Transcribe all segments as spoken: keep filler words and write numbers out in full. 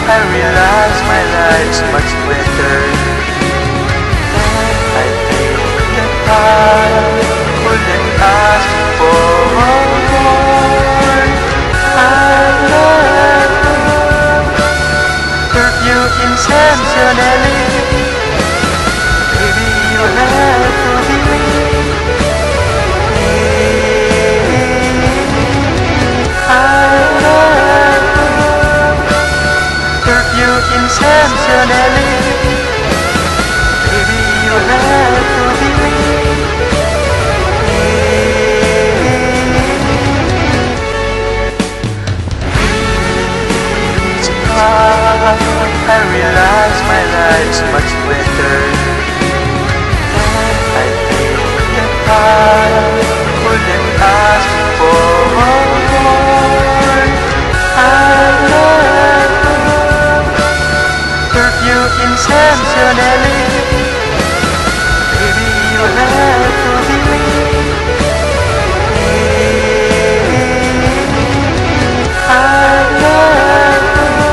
I realize my life's much better. I think that I wouldn't ask for more. I love hurt you intentionally. Maybe you have to believe. I love hurt you intentionally. Maybe you have to believe. I realize my life's much better. I think that I wouldn't ask for more. I love hurt you intentionally. Maybe you have to believe. I love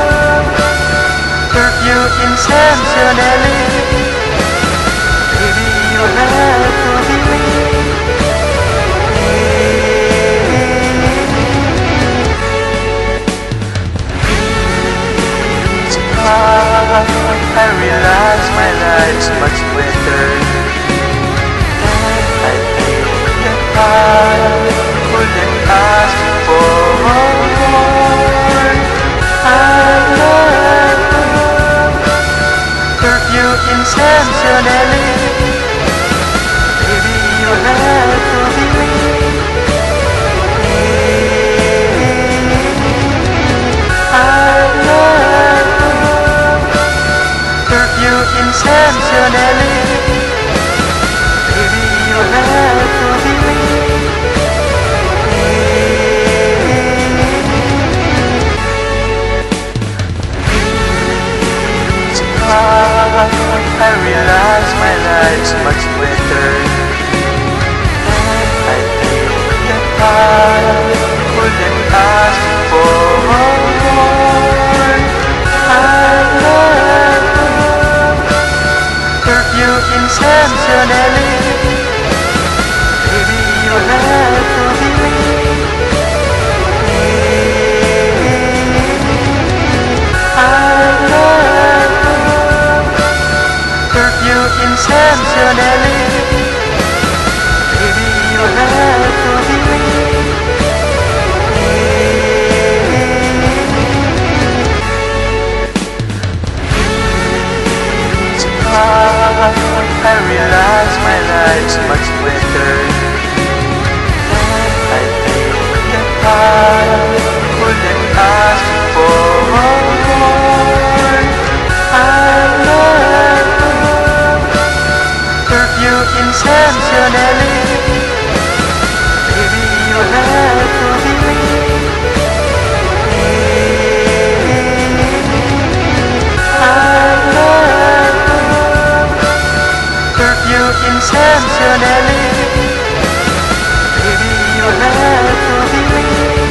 hurt you intentionally. Maybe you have to believe. I realize my life's much better. I think that I wouldn't ask for more. I love hurt you intentionally. Maybe you have to believe. I love hurt you intentionally. Maybe you have to believe. I realize my life's much better. I think that I wouldn't ask for more. I love hurt you intentionally. Maybe you have to believe. I love hurt you intentionally. Maybe you have to believe. I realize my life's much better. I think that I wouldn't ask for more. I love hurt you intentionally. Maybe you have to believe. I love hurt you intentionally. Maybe you have to believe.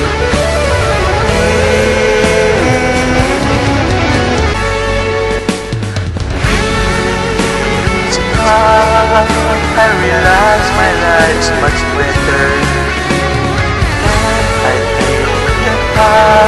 I realize my life's much better. I think that I